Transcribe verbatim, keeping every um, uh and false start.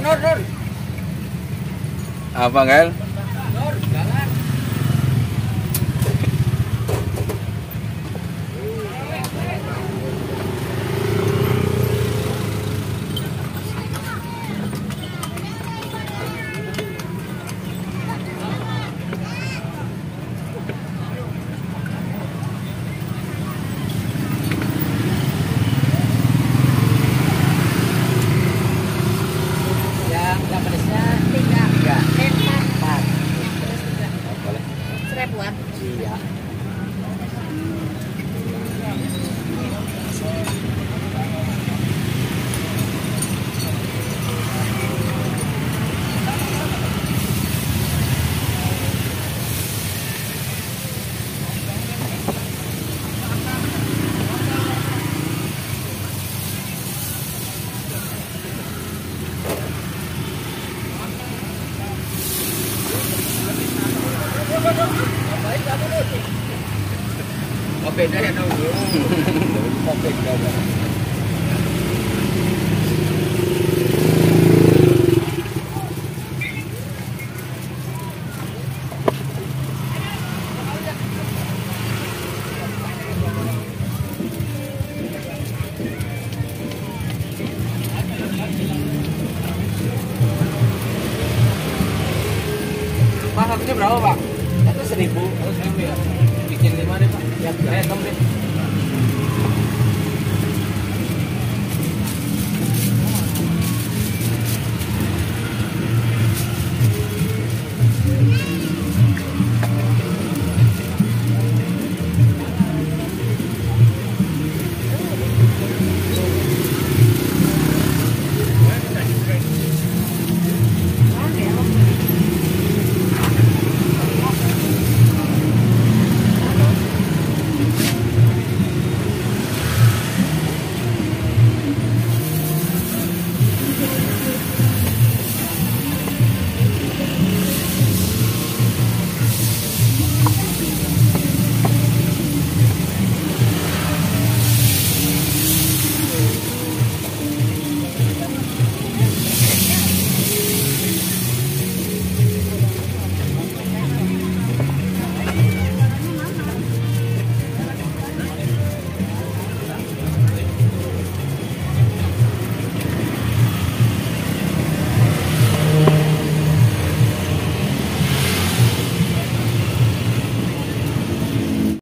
Nur, Nur. Apa, Gael? Nur, jalan. Yang yang pedasnya tiga, tiga, empat, empat. Terus juga. Boleh. Seribuan. Iya. Oke, dah ya dulu. Oke, dah. Pak, harganya berapa, Pak? Itu seribu. Oh, seribu ya. Bikin lima deh, Pak. Ya, saya hitung deh.